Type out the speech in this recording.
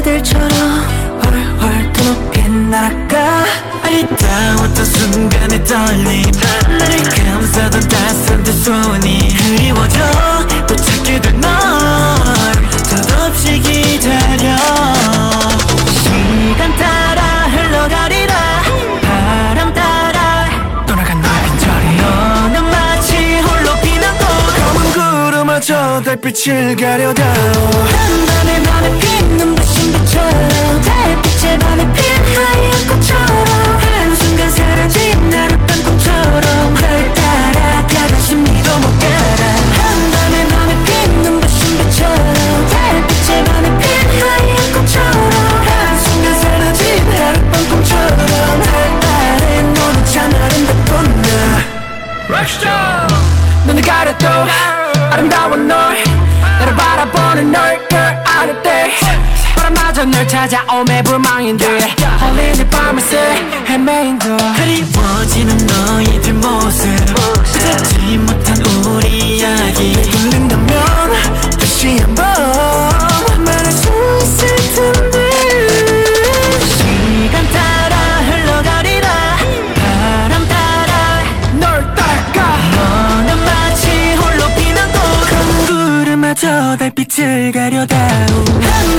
별들처럼 훨훨 더 높게 날아가 아리따웠던 순간의 떨림 나를 감싸던 따스한 두 손이 그리워져 또 찾게 될 널 덧없이 기다려 시간 따라 흘러가리라 바람 따라 떠나간 너의 빈자리 너는 마치 홀로 피는 꽃 검은 구름마저 달빛을 가려다 한밤에 밤에 피는 불신비처럼 달빛에 밤에 핀 하얀 꽃처럼 한순간 사라진 하룻밤 꿈처럼 널 따라가다 심리도 못 가라 한밤에 밤에 피는 불신비처럼 달빛에 밤에 핀 하얀 꽃처럼 한순간 사라진 하룻밤 꿈처럼 날 따라 너는 참 아름답던 나 Rockstar 눈을 가려도 아름다운 널 나를 바라보는 널 girl out of day 바람마저 널 찾아오매 불망인 듯 홀린 네 밤을 새 헤매인 듯 그리워지는 너의 뒷모습 잊지 못한 우리 이야기 들린다면 다시 한번 말할 수 있을 텐데 시간 따라 흘러가리라 바람 따라 널 따라가 너는 마치 홀로 피는 꽃 검은 구름마저 달빛을 가려다